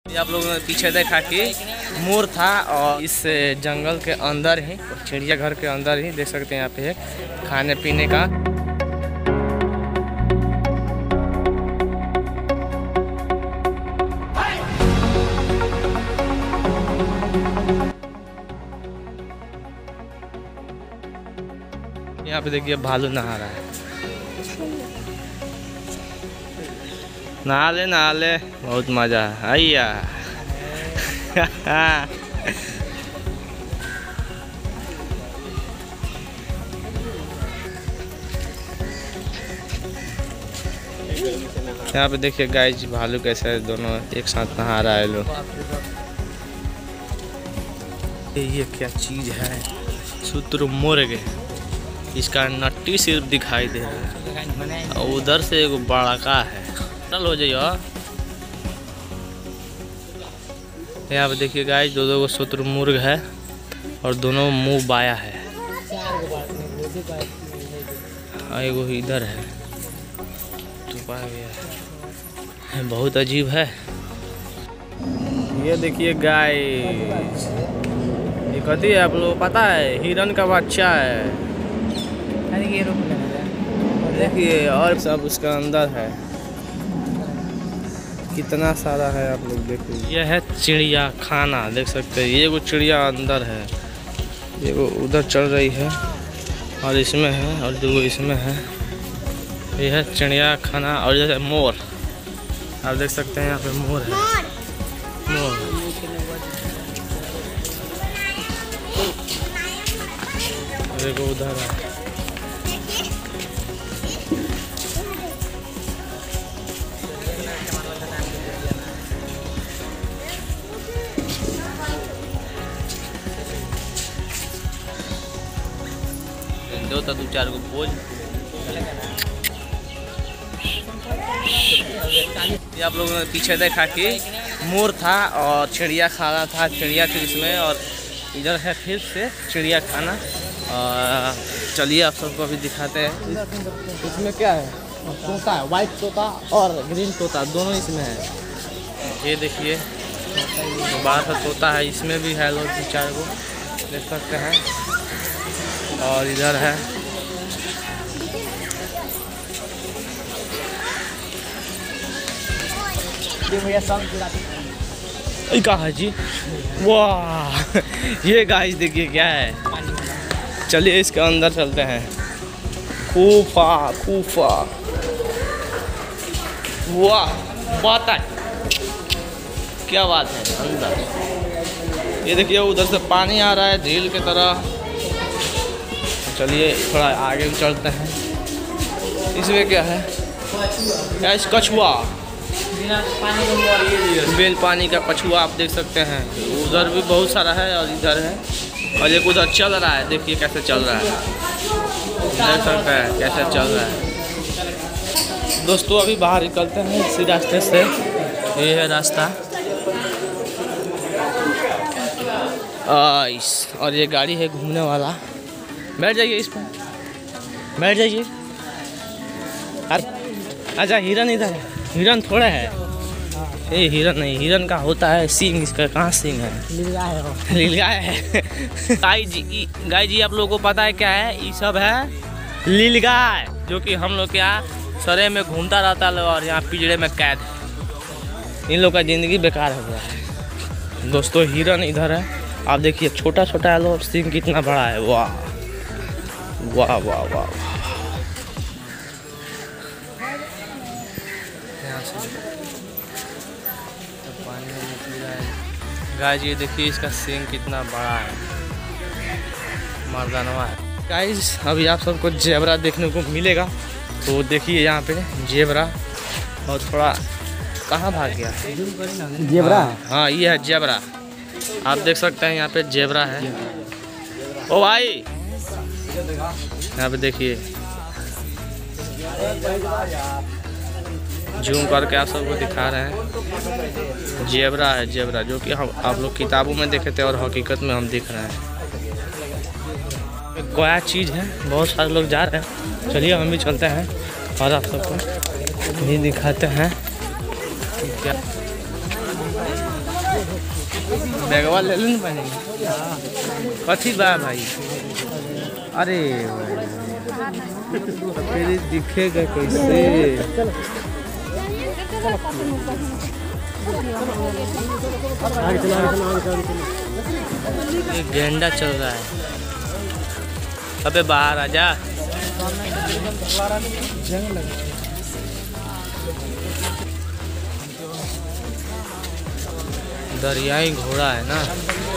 आप लोगों ने पीछे देखा कि मोर था और इस जंगल के अंदर ही चिड़ियाघर के अंदर ही देख सकते हैं यहाँ पे खाने पीने का। यहाँ पे देखिए भालू नहा रहा है। नहा ले बहुत मजा है आइया। यहाँ पे देखिए गाइस भालू कैसे दोनों एक साथ नहा रहा है लोग। ये क्या चीज है? शुतुरमुर्ग। इसका नट्टी सिर्फ दिखाई दे रहा है और उधर से एक बड़का है। चल हो जाइए। यहाँ पे देखिए गाइस दो को शुतुरमुर्ग है और दोनों मुंह बाया है। एगो इधर है छुपा गया है। बहुत अजीब है। ये देखिए गाइस ये कथी है आप लोग पता है? हिरन का बच्चा है। देखिए और सब उसका अंदर है। कितना सारा है आप लोग देखिए। यह है चिड़िया खाना देख सकते हैं। ये वो चिड़िया अंदर है, ये वो उधर चल रही है और इसमें है और दो इसमें है। यह है चिड़िया खाना। और जैसे मोर आप देख सकते हैं यहाँ पे मोर है। मोर देखो उधर है। दो तो 2-4 को बोल। ये आप लोगों ने पीछे देखा कि मोर था और चिड़िया खाना था। चिड़िया थी इसमें और इधर है फिर से चिड़िया खाना। और चलिए आप सबको अभी दिखाते हैं इसमें क्या है। तोता है, वाइट तोता और ग्रीन तोता दोनों इसमें है। ये देखिए बाहर का तोता है, इसमें भी है लोग 2-4 को देख सकते हैं। और इधर है क्या है जी? वाह ये गाइस देखिए क्या है। चलिए इसके अंदर चलते हैं। खूफा वाह बात है, क्या बात है अंदर। ये देखिए उधर से पानी आ रहा है झील की तरह। चलिए थोड़ा आगे चलते हैं। इसमें क्या है? इस कछुआ बेल पानी का कछुआ आप देख सकते हैं। उधर भी बहुत सारा है और इधर है और एक उधर चल रहा है। देखिए कैसे चल रहा है, देख सकते हैं कैसे चल रहा है। दोस्तों अभी बाहर निकलते हैं इसी रास्ते से। ये है रास्ता और ये गाड़ी है घूमने वाला। बैठ जाइए इस पर, बैठ जाइए। अच्छा हिरन इधर है। हिरन थोड़ा है ये, हिरन नहीं। हिरन का होता है सींग, इसका कहाँ सींग है? लीलगाय है। गाय जी आप लोगों को पता है क्या है? ये सब है लीलगाय, जो कि हम लोग क्या सरे में घूमता रहता है और यहाँ पिंजरे में कैद है। इन लोग का ज़िंदगी बेकार हो गया है। दोस्तों हिरन इधर है, आप देखिए छोटा छोटा है और सींग कितना बड़ा है। वाह वाह वाह वाह। पानी में निकल रहा है। गाइस ये देखिए इसका सींग कितना बड़ा है, मर्दानवा है। गाइस अभी आप सबको जेबरा देखने को मिलेगा। तो देखिए यहाँ पे जेबरा और थोड़ा कहाँ भाग गया जेबरा। हाँ ये है जेबरा, आप देख सकते हैं यहाँ पे जेबरा है। ओ भाई यहाँ पे देखिए जूम करके आप सबको दिखा रहे हैं। जेबरा है, जेबरा जो कि हम आप लोग किताबों में देखे थे और हकीकत में हम दिख रहे हैं। गोया चीज़ है, बहुत सारे लोग जा रहे हैं। चलिए हम भी चलते हैं और आप सबको भी दिखाते हैं क्या। बैगवा ले लेना पानी कथी बा भाई। अरे तेरे दिखेगा कैसे। ये गेंडा चल रहा है। अबे बाहर आजा। दरियाई घोड़ा है ना।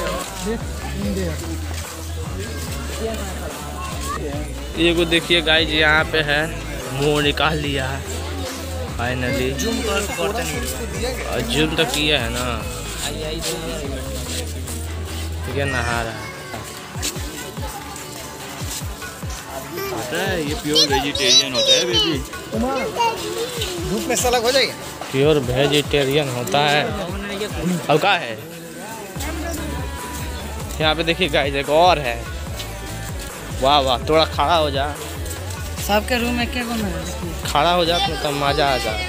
ये को देखिए गाइस, यहाँ पे है मुंह निकाल लिया है फाइनली। जूम तो किया है ना। ठीक है, नहा रहा है। पता है ये प्योर वेजिटेरियन होता है बेबी। धूप में सलग हो जाएगा। प्योर वेजिटेरियन होता है। अब क्या है यहाँ पे देखिए गाइस, एक और है। वाह वाह, थोड़ा खड़ा हो जा। सबके रूम में क्या घूमे? खड़ा हो जा तो मजा आ जा।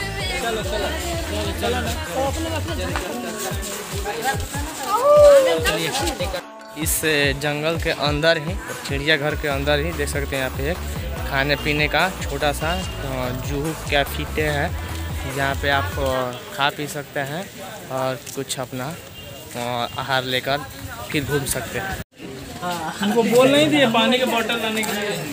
इस जंगल के अंदर ही, चिड़ियाघर के अंदर ही देख सकते हैं यहाँ पे एक खाने पीने का छोटा सा जूहू कैफे है। जहाँ पे आप खा पी सकते हैं और कुछ अपना आहार लेकर फिर घूम सकते हैं। हमको बोल नहीं दिए पानी के बोतल लाने के लिए।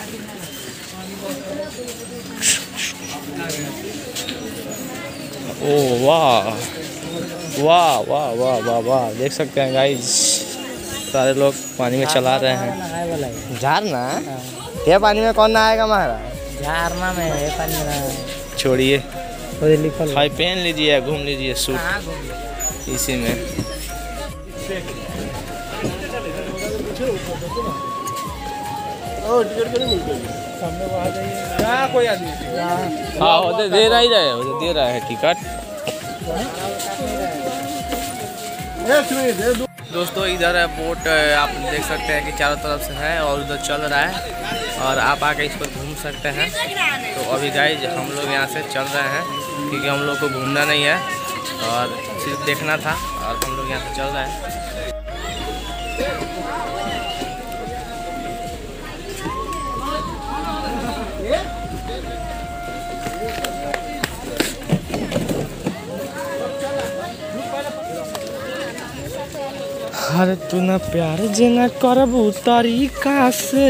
ओह वाह वाह वाह वाह वाह वाह, देख सकते हैं गाइस, सारे लोग पानी में चला रहे हैं। झरना ये पानी में कौन नहाएगा महाराज? झरना में है पानी में। छोड़िए, भाई पहन लीजिए, घूम लीजिए सूट इसी में। कोई आदमी हाँ दे रहा ही दे रहा है टिकट। दोस्तों इधर है बोट, आप देख सकते हैं कि चारों तरफ से है और उधर चल रहा है और आप आके इस पर घूम सकते हैं। तो अभी गाइस हम लोग यहाँ से चल रहे हैं क्योंकि हम लोग को घूमना नहीं है और सिर्फ देखना था और हम लोग यहाँ से चल रहे हैं। अरे तू ना प्यार जेना करबू तरीका से।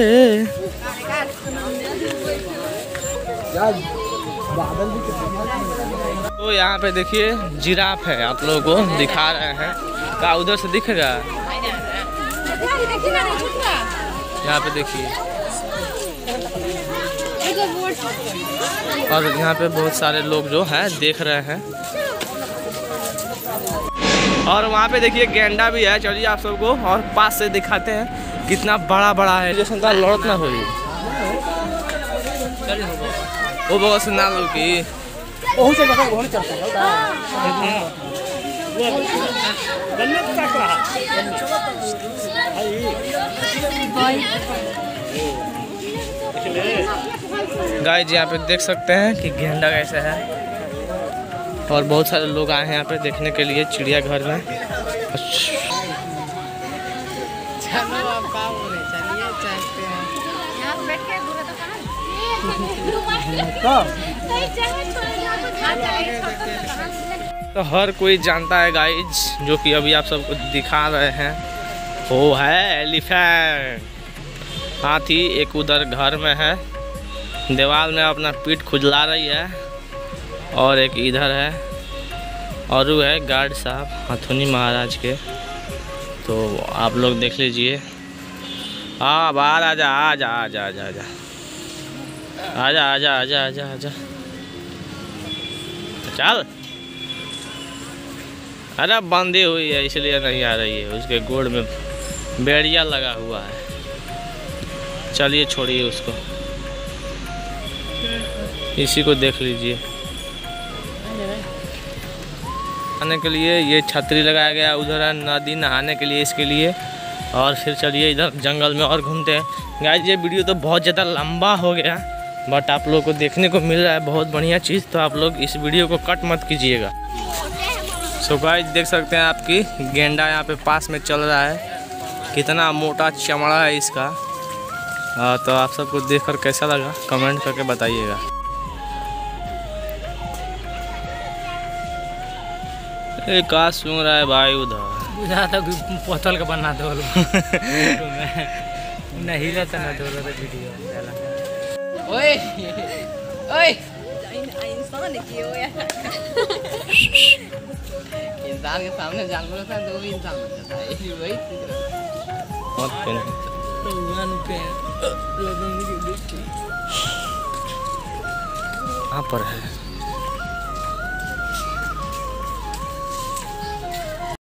तो यहाँ पे देखिए जिराफ है, आप लोगों को दिखा रहे हैं। क्या उधर से दिखेगा? यहाँ पे देखिए, और यहाँ पे बहुत सारे लोग जो है देख रहे हैं। और वहाँ पे देखिए गेंडा भी है। चलिए आप सबको और पास से दिखाते हैं कितना बड़ा बड़ा है। जैसे लड़त ना हुई वो बहुत से ना लो की गाइस यहाँ पे देख सकते हैं कि गेंडा कैसा है और बहुत सारे लोग आए हैं यहाँ पे देखने के लिए चिड़ियाघर में। तो हर कोई जानता है गाइज, जो कि अभी आप सबको दिखा रहे हैं, वो है एलिफेंट। हाथी एक उधर घर में है, दीवार में अपना पीठ खुजला रही है, और एक इधर है और वो है गार्ड साहब हथुनी महाराज के। तो आप लोग देख लीजिए। हाँ बाहर आजा आजा आजा आजा आजा आजा आजा आजा आजा आजा चल। अरे बंदी हुई है इसलिए नहीं आ रही है, उसके गोड़ में बेड़िया लगा हुआ है। चलिए छोड़िए उसको, इसी को देख लीजिए। नहाने के लिए ये छतरी लगाया गया, उधर है नदी नहाने के लिए इसके लिए। और फिर चलिए इधर जंगल में और घूमते हैं। गाइस ये वीडियो तो बहुत ज़्यादा लंबा हो गया, बट आप लोगों को देखने को मिल रहा है बहुत बढ़िया चीज़। तो आप लोग इस वीडियो को कट मत कीजिएगा। सो गाइस देख सकते हैं आपकी गेंडा यहाँ पे पास में चल रहा है, कितना मोटा चमड़ा है इसका। तो आप सबको देखकर कैसा लगा कमेंट करके बताइएगा। एक का सुन रहा है भाई उधर बुझा था बोतल का बना दो नहीं रहता ना दो वीडियो। ओए ओए इंसान की हो यार, इंसान के सामने जानवर था तो भी इंसान बन जाता है वही कहाँ पर है।